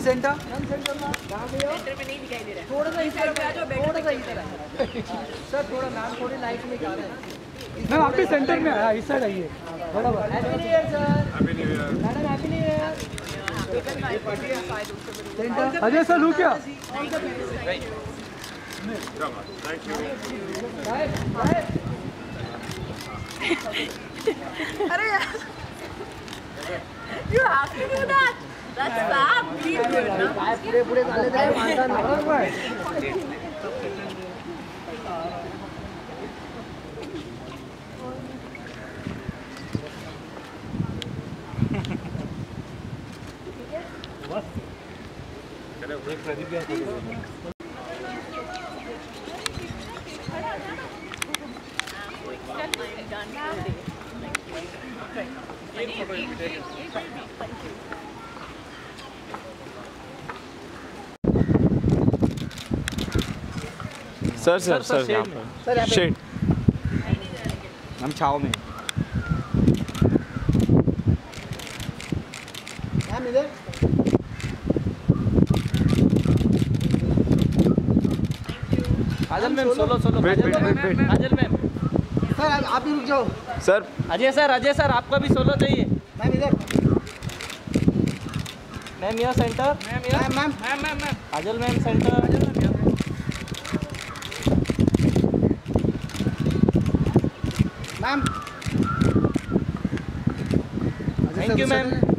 Centre centre में नहीं दिखाई दे रहा है। थोड़ा सा इस तरफ आ जाओ, थोड़ा सा इस तरफ। सर थोड़ा मैम थोड़ी लाइट में जा रहे हैं मैम आप भी सेंटर में आया, इस साइड आइए। बराबर। Happy new year sir. Happy new year madam happy new year. Centre Ajay sir लू क्या? Thank you. अरे यार, you have to do that. That's fab. Please do it now. पूरे डाले थे मानता नहीं। सर शेड हम छाव में मैम इधर Kajal ma'am solo Kajal ma'am sir आप भी रुक जाओ सर अजय सर आपका भी सोलो चाहिए मैम इधर मैम यहाँ centre ma'am Kajal ma'am centre ma'am thank you ma'am